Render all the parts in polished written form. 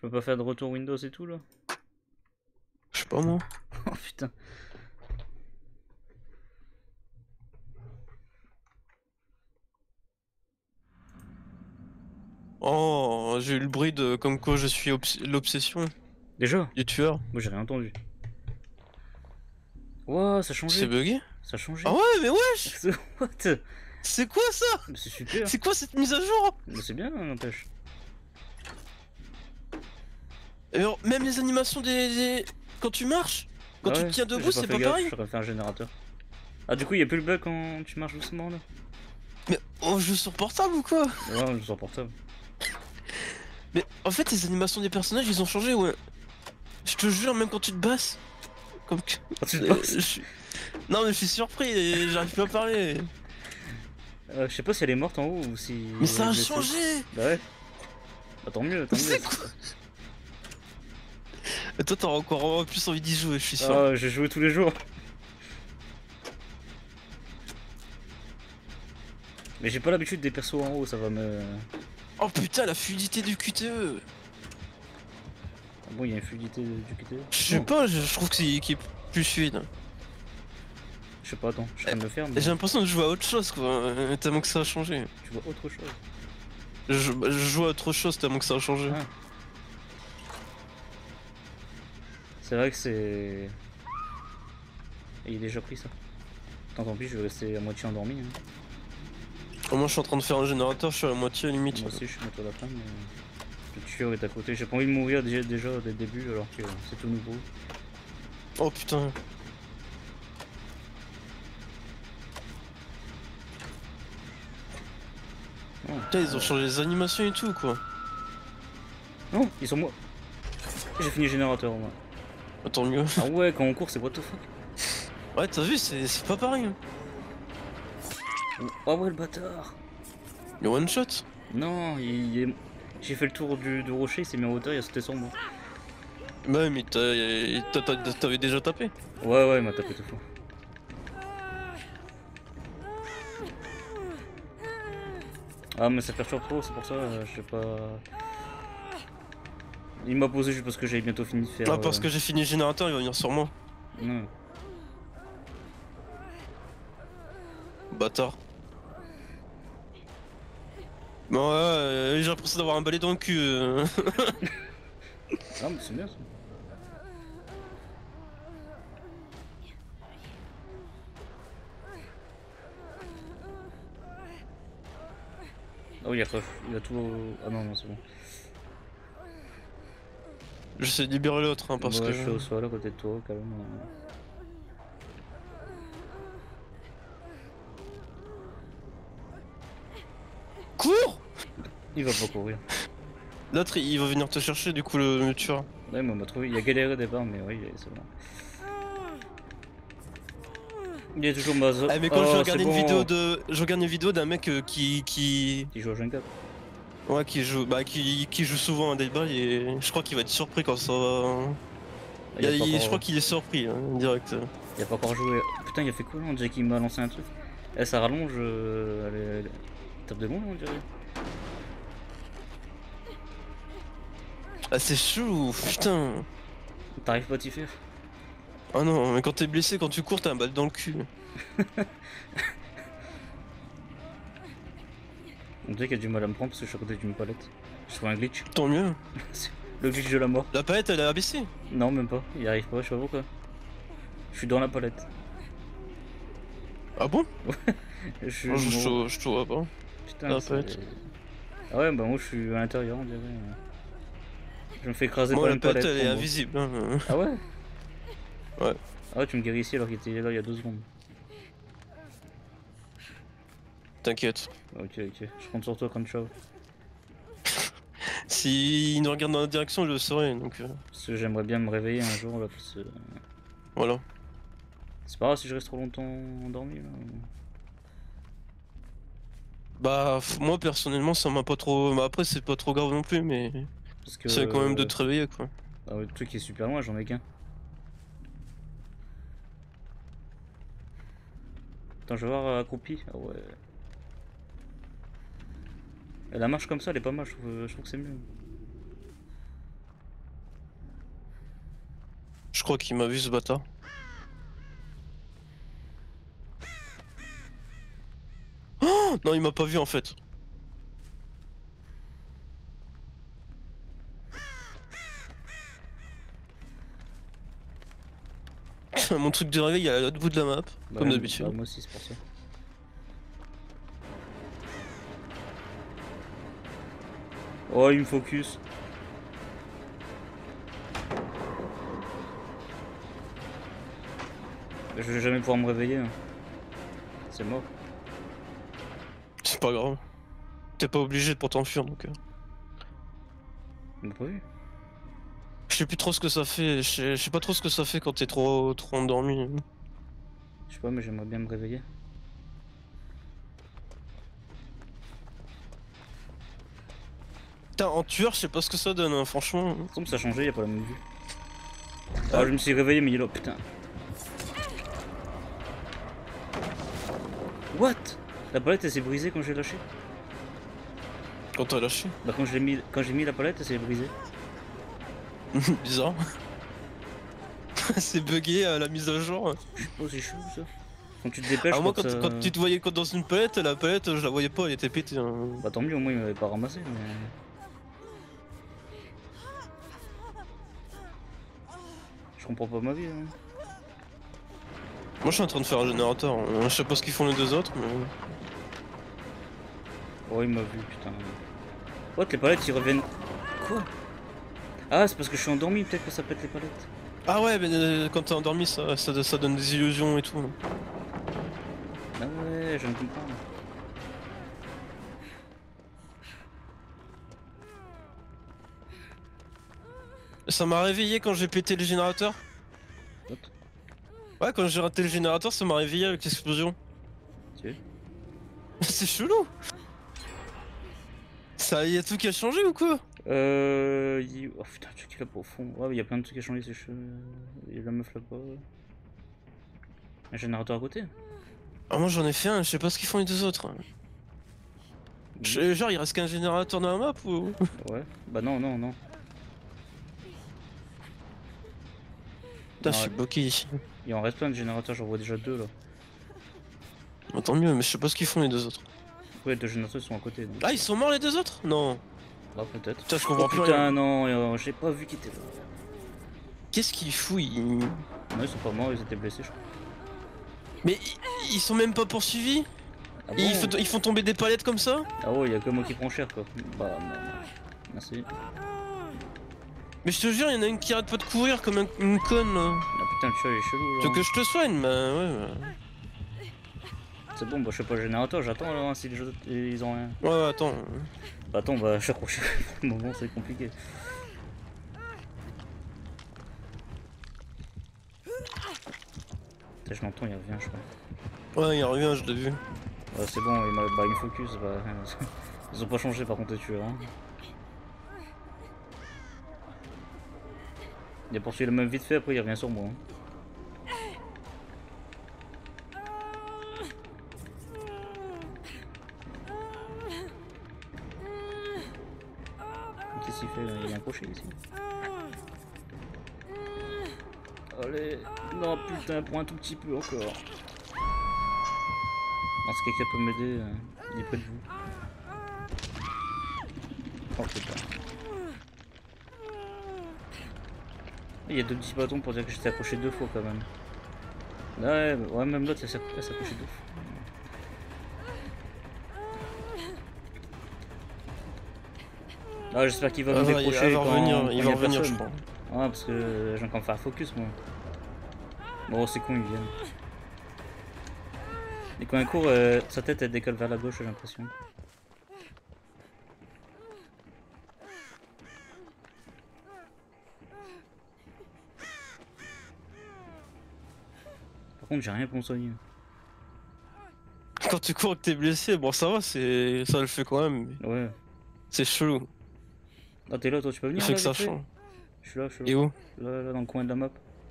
peux pas faire de retour Windows et tout là? Je sais pas moi. Oh putain. Oh, j'ai eu le bruit de comme quoi je suis l'obsession Déjà? du tueur. Moi j'ai rien entendu. Ouah, ça a C'est changé. bugué? Ça a changé. Ah ouais, mais wesh! What? C'est quoi ça? C'est super. C'est quoi cette mise à jour? Mais c'est bien, n'empêche. Et alors, même les animations quand tu marches, quand Ah tu ouais, te tiens j'ai debout, c'est fait pas gaffe, pareil. j'aurais fait un générateur. Ah du coup y'a plus le bug quand tu marches doucement là? Mais on joue sur portable ou quoi? Ouais, je suis portable. Mais en fait, les animations des personnages, ils ont changé, ouais. Je te jure, même quand tu te basses. Comme que... Ah, tu te passes? Non, mais je suis surpris et j'arrive plus à parler. Je sais pas si elle est morte en haut ou si... Mais ça a blessée. changé! Bah ouais. Bah tant mieux, tant Mais mieux. c'est quoi? Et toi, t'auras encore plus envie d'y jouer, je suis sûr. Ah, j'ai joué tous les jours. Mais j'ai pas l'habitude des persos en haut, ça va me... Oh putain, la fluidité du QTE! Ah bon, il y a une fluidité du QTE? Je sais pas, je trouve que c'est qui est plus fluide. Je sais pas, attends, je suis en train de le faire, mais J'ai l'impression de jouer à autre chose, quoi, tellement que ça a changé. tu vois autre chose. Je joue à autre chose tellement que ça a changé. Ah. C'est vrai que c'est... Et il est déjà pris ça. Tant pis, je vais rester à moitié endormi. Hein. Au moins, je suis en train de faire un générateur, je suis à la moitié limite. Moi aussi, je suis bientôt à la fin, mais... Le tueur est à côté. J'ai pas envie de mourir déjà dès le début, alors que c'est tout nouveau. Oh putain. Oh. Putain, ils ont changé les animations et tout, quoi. Non, ils sont moi. J'ai fini le générateur, moi. Tant mieux. Ah ouais, quand on court, c'est what the fuck. Ouais, t'as vu, c'est pas pareil. Hein. Oh ouais, le bâtard. Le one shot. Non, j'ai fait le tour du rocher, il s'est mis en hauteur, il a sauté sur moi. Bah, mais t'avais déjà tapé. Ouais, il m'a tapé tout fort. Ah, mais ça perturbe trop, c'est pour ça, je sais pas. Il m'a posé juste parce que j'avais bientôt fini de faire. Ah, parce que j'ai fini le générateur, il va venir sur moi. Non. Bâtard. Bon, ouais, j'ai l'impression d'avoir un balai dans le cul. Ah, mais c'est bien ça. Ah oui, après, il a tout. Ah non, c'est bon. J'essaie de libérer l'autre, hein, parce ouais, que. je suis au sol à côté de toi, quand même. Cours! Il va pas courir. L'autre, il va venir te chercher, du coup, le tueur. Ouais, mais on m'a trouvé. Il a galéré au départ, mais oui, c'est bon. Il est toujours mazo. Ah, mais quand je regarde c'est une bon. vidéo de. Je regarde une vidéo d'un mec qui. Il joue à Jenga. Ouais, qui joue souvent à Dead by et je crois qu'il va être surpris quand ça va. Je crois qu'il est surpris, hein, direct. Il a pas encore joué. Putain, il a fait quoi là? On dirait qu'il m'a lancé un truc. Eh, ça rallonge. Elle tape de bon, on dirait. Ah, c'est chou, putain. T'arrives pas à t'y faire. Ah non, mais quand t'es blessé, quand tu cours, t'as un balle dans le cul. On dirait qu'il a du mal à me prendre parce que je suis à côté d'une palette. Je trouve un glitch. Tant mieux. Le glitch de la mort. La palette, elle est abaissée. Non, même pas. Il arrive pas, je sais pas pourquoi. Je suis dans la palette. Ah bon? Je Moi, suis mort. je te vois pas. Putain, La palette. Ah ouais, bah moi je suis à l'intérieur, on dirait. Je me fais écraser Moi, par la une palette, palette. elle est pour moi. invisible. Hein. Ah ouais? Ouais. Ah ouais, tu me guéris ici alors qu'il était là il y a 2 secondes. T'inquiète. Ok, je compte sur toi quand ciao. Si il nous regarde dans la direction, je le saurai, donc. Parce que j'aimerais bien me réveiller un jour là, parce que. Voilà. C'est pas grave si je reste trop longtemps endormi là. Bah, moi personnellement, ça m'a pas trop. Bah, après, c'est pas trop grave non plus, mais. Parce que. C'est quand même de te réveiller, quoi. Ah ouais, le truc est super loin, j'en ai qu'un. Attends, je vais voir accroupi. Ah ouais. Et la marche comme ça, elle est pas mal, je trouve que c'est mieux. Je crois qu'il m'a vu ce bâtard. Oh non, il m'a pas vu en fait. Mon truc de réveil il est à l'autre bout de la map, Bah, comme d'habitude. Bah, moi aussi, c'est pour ça. Oh, il me focus. Je vais jamais pouvoir me réveiller. Hein. C'est mort. C'est pas grave. T'es pas obligé de pour t'enfuir donc. On m'a pas vu. Je sais plus trop ce que ça fait. Je sais pas trop ce que ça fait quand t'es trop endormi. Je sais pas, mais j'aimerais bien me réveiller. Putain, en tueur, je sais pas ce que ça donne, hein, franchement. Ça semble ça a changé, y a pas la même vue. Ah, je me suis réveillé, mais il est là, putain. What? La palette elle s'est brisée quand j'ai lâché. Quand t'as lâché. Bah quand j'ai mis la palette elle s'est brisée. Bizarre. C'est bugué à la mise à jour. Je sais pas, c'est chaud ça. Quand tu te dépêches, Ah, moi, ça... quand tu te voyais dans une palette, la palette, je la voyais pas, elle était pétée. Hein. Bah tant mieux, au moins il m'avait pas ramassé, mais... Je comprends pas ma vie, hein. Moi, je suis en train de faire un générateur. Je sais pas ce qu'ils font les deux autres, mais... Oh, il m'a vu, putain. What, les palettes, ils reviennent... Quoi? Ah, c'est parce que je suis endormi, peut-être que ça pète les palettes. Ah ouais, mais quand t'es endormi, ça donne des illusions et tout. Ah ouais, je viens de comprendre. Ça m'a réveillé quand j'ai pété le générateur. What? Ouais, quand j'ai raté le générateur, ça m'a réveillé avec l'explosion. Tu C'est chelou. Ça, y a tout qui a changé ou quoi? Oh putain, tu es là pas au fond. Ouais, il y a plein de trucs à changer, c'est chaud. Il y a la meuf là-bas. Un générateur à côté. Ah, moi j'en ai fait un, je sais pas ce qu'ils font les deux autres. Genre, il reste qu'un générateur dans la map ou? Ouais, bah non, non, non. Putain, je suis bloqué ici. Il en reste plein de générateurs, j'en vois déjà deux là. Bah, tant mieux, mais je sais pas ce qu'ils font les deux autres. Ouais, deux générateurs sont à côté. Donc... Ah, ils sont morts les deux autres? Non. Ah, peut-être. Putain, je comprends Oh plus putain, rien. non, j'ai pas vu qu'ils étaient là. Qu'est-ce qu'ils foutent Non, ils sont pas morts, ils étaient blessés, je crois. Mais ils sont même pas poursuivis? Ah bon? Ils font tomber des palettes comme ça? Ah ouais, y'a que moi qui prends cher quoi. Bah, non, non. Merci. Mais je te jure, il y en a une qui arrête pas de courir comme une conne là. Ah putain, le chat il est chelou Tu là. veux que je te soigne? Bah ouais. C'est bon, bah je fais pas le générateur, j'attends là si les autres ils ont rien. Ouais, attends. Bah attends, bah je suis accroché. Pour le moment c'est compliqué. Putain, je l'entends, il revient je crois. Ouais, il revient, je l'ai vu. Ouais, c'est bon, il me focus. Bah, ils ont pas changé par contre les tueurs. Hein. Il a poursuivi le même vite fait, après il revient sur moi. Hein. Qu'est-ce qu'il fait là? Il est accroché ici. Allez, non putain, pour un tout petit peu encore. Non, si quelqu'un peut m'aider, il est près de vous. Oh putain. Il y a deux petits bâtons pour dire que j'étais accroché deux fois quand même. Ouais, même l'autre, elle s'est accroché deux fois. Ah, j'espère qu'il va me décrocher il va quand revenir, il il y va a revenir, je personne. crois. Ah, parce que j'ai encore faire focus moi. Bon, c'est con, ils viennent. Et quand il court, sa tête elle décolle vers la gauche, j'ai l'impression. Par contre, j'ai rien pour me soigner. Quand tu cours et que t'es blessé, bon ça va, ça le fait quand même. Mais Ouais. c'est chelou. Ah, t'es là, toi, tu peux Il venir fait là, que ça vite fait. change. Je suis là, je suis là. Et où? Là, dans le coin de la map.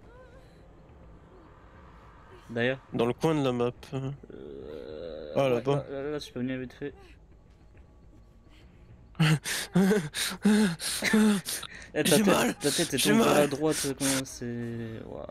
D'ailleurs. Dans le coin de la map. Ah, ouais, là-bas. là, tu peux venir vite fait. Eh, J'ai mal. ta tête est J'ai tombée vers la mal. droite, comment c'est... Ouah.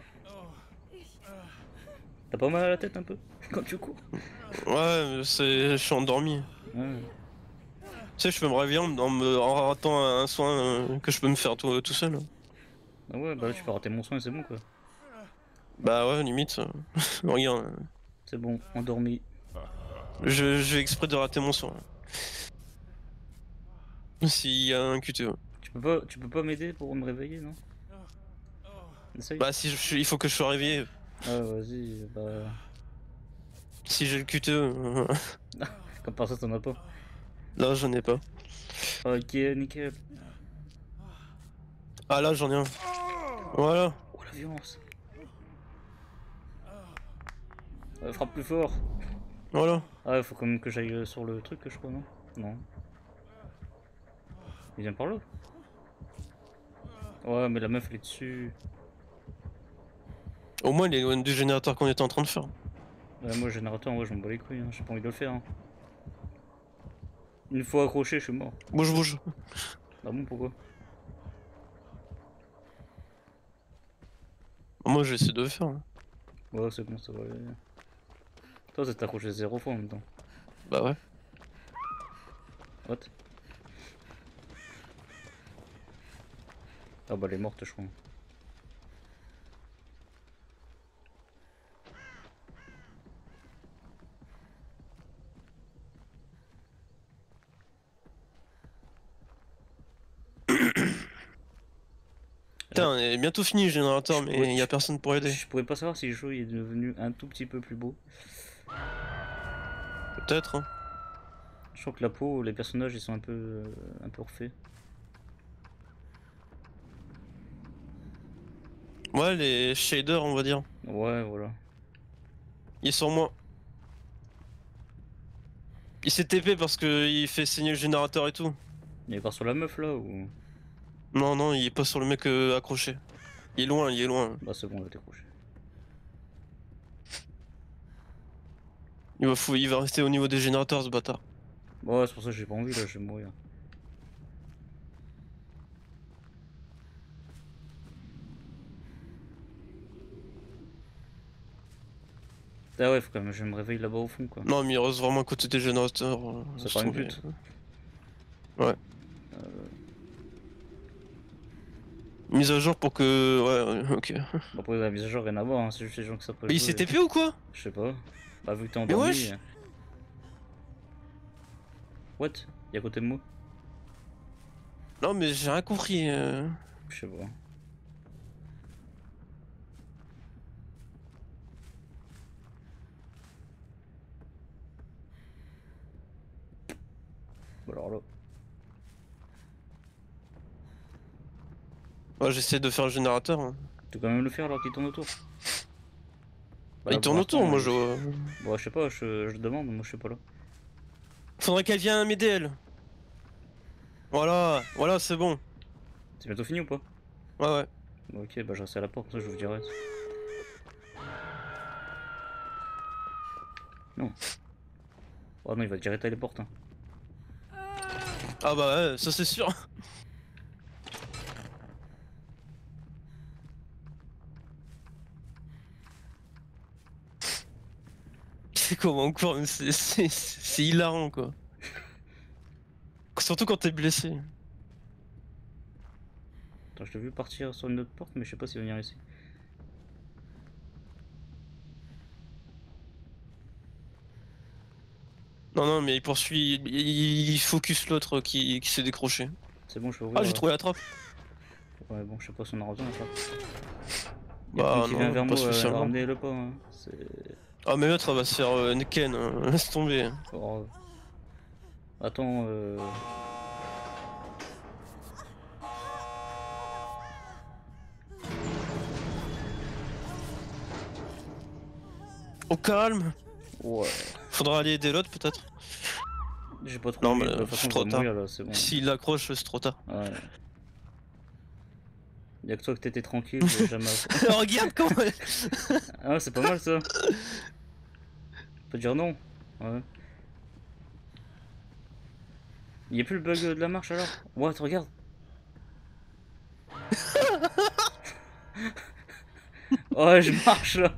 T'as pas mal à la tête un peu quand tu cours? Ouais, mais je suis endormi. Ouais. Tu sais, je peux me réveiller en ratant un soin que je peux me faire tout seul. Ah ouais, bah là tu peux rater mon soin et c'est bon quoi. Bah ouais, limite. Regarde, C'est bon, endormi. je vais exprès de rater mon soin. S'il y a un QTE. Tu peux pas m'aider pour me réveiller, non? Essaye. Bah si il faut que je sois réveillé. Ah vas-y, bah... Si j'ai le QTE. Comme par ça t'en as pas. Là, j'en ai pas. Ok, nickel. Ah là, j'en ai un. Voilà. Oh la violence. Frappe plus fort. Voilà. Ah il faut quand même que j'aille sur le truc je crois, non? Non. Il vient par là? Ouais mais la meuf elle est dessus. Au moins, il est loin du générateur qu'on était en train de faire. Ouais, moi générateur, ouais je m'en bats les couilles, hein. J'ai pas envie de le faire. Hein. Une fois accroché je suis mort. Bouge, bouge. Ah bon pourquoi? Moi, j'essaie de le faire. Ouais c'est bon ça va aller. Toi t'es accroché 0 fois en même temps. Bah ouais. What? Ah bah elle est morte je crois. Putain, on est bientôt fini le générateur, mais il y a personne pour aider. Je pourrais pas savoir si le jeu est devenu un tout petit peu plus beau. Peut-être, hein. Je trouve que la peau, les personnages ils sont un peu refaits. Ouais, les shaders, on va dire. Ouais voilà. Il est sur moi. Il s'est TP parce qu'il fait saigner le générateur et tout. Il est pas sur la meuf là ou... Non, non, il est pas sur le mec accroché. Il est loin, il est loin. Bah c'est bon, il va décrocher. Il va rester au niveau des générateurs, ce bâtard. Ouais c'est pour ça que j'ai pas envie là, je vais mourir. Ah ouais, faut quand même que je me réveille là-bas au fond quoi. Non, mais il reste vraiment à côté des générateurs. Ça laisse part une tomber. pute. Ouais. Mise à jour pour que... Ouais, ok. Bah après la mise à jour rien à voir, hein. C'est juste les gens que ça peut Mais il jouer. s'est TP ou quoi? Je sais pas. Bah vu que t'es Mais endormi. wesh. What? Il est à côté de moi? Non, mais j'ai rien compris. Je sais pas. Bah alors là. Ouais, j'essaie de faire le générateur. Hein. Tu peux quand même le faire alors qu'il tourne autour. Bah, il tourne pour autour, l'instant, moi je... Bon, je sais pas, je demande, moi je suis pas là. Faudrait qu'elle vienne m'aider, elle. Voilà, voilà, c'est bon. C'est bientôt fini ou pas? Ouais, ouais. Bon, ok, bah je reste à la porte, ça je vous dirai. Non. Oh non, il va direct à les portes. Hein. Ah bah ouais, ça c'est sûr. C'est comment encore, c'est hilarant quoi. Surtout quand t'es blessé. Attends, je t'ai vu partir sur une autre porte, mais je sais pas s'il va venir ici. Non, non, mais il poursuit, il focus l'autre qui s'est décroché. C'est bon, je peux ouvrir. Ah, j'ai trouvé la trappe. Ouais, bon, je sais pas si on a raison à ça. Bah Qui vient non, vers pas moi, spécialement. ramenez le pas. Hein. Ah, mais l'autre elle va se faire Ken, hein. Laisse tomber. Oh. Attends, Au calme. Ouais. Faudra aller aider l'autre peut-être. J'ai pas trop Non, envie, mais de toute façon, c'est trop je vais tard. mourir là, c'est bon. S'il l'accroche, c'est trop tard. Ouais. Y'a que toi que t'étais tranquille, jamais. Regarde comment. Ah ouais, c'est pas mal ça. On peut dire non. Ouais. Y'a plus le bug de la marche alors? What, regarde. Oh, je marche là.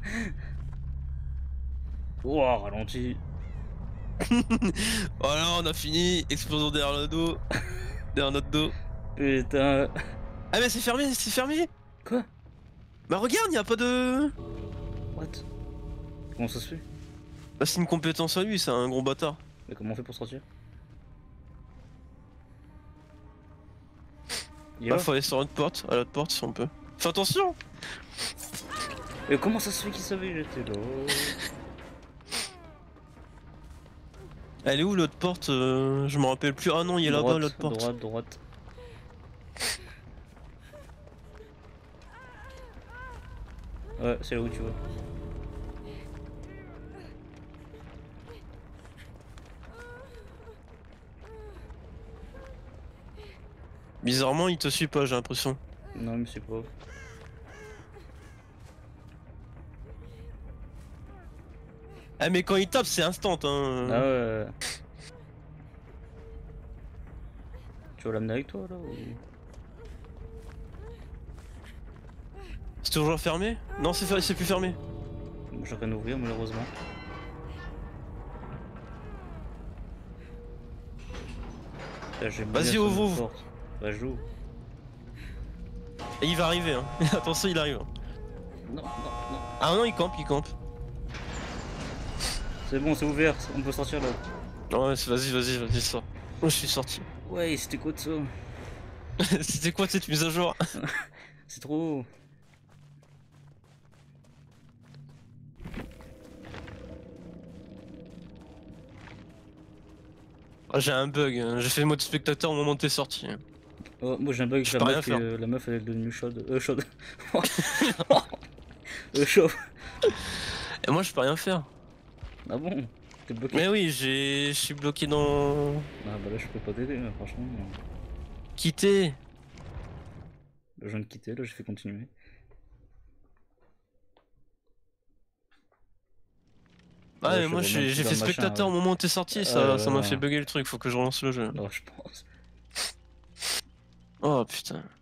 Oh, ralenti. Voilà, on a fini. Explosion derrière le dos. Derrière notre dos. Putain. Ah mais c'est fermé, c'est fermé. Quoi? Bah regarde, y a pas de... What? Comment ça se fait? Bah c'est une compétence à lui, c'est un gros bâtard. Mais comment on fait pour sortir? Bah faut aller sur l'autre porte, à l'autre porte si on peut. Fais attention. Mais comment ça se fait qu'il savait que j'étais là? Elle est où l'autre porte? Je me rappelle plus. Ah non, il est là-bas l'autre porte. Droite. Ouais, c'est là où tu vois. Bizarrement, il te suit pas, j'ai l'impression. Non, mais c'est pas. Ah mais quand il tape, c'est instant hein. Ah ouais. Tu vas l'amener avec toi là ou... C'est toujours fermé? Non, c'est plus fermé. Je suis en train d'ouvrir malheureusement. Vas-y, ouvre. Bah, joue. Et il va arriver, hein. Attention, il arrive. Non. Ah non, il campe. C'est bon, c'est ouvert, on peut sortir là. Ouais, vas-y, sors. Moi, je suis sorti. Ouais, c'était quoi de ça? C'était quoi cette mise à jour? C'est trop. Ah, j'ai un bug, hein. J'ai fait mode spectateur au moment où t'es sorti. Oh, moi j'ai un bug, la meuf elle est devenue chaude. Chaude. Chauve. Et moi je peux rien faire. Ah bon? T'es bloqué? Mais oui, je suis bloqué dans... Ah bah là je peux pas t'aider, franchement. Quitter. Je viens de quitter, là j'ai fait continuer. Ah mais moi j'ai fait spectateur au moment où t'es sorti, ça m'a fait bugger le truc, faut que je relance le jeu. Non, je pense. Oh putain.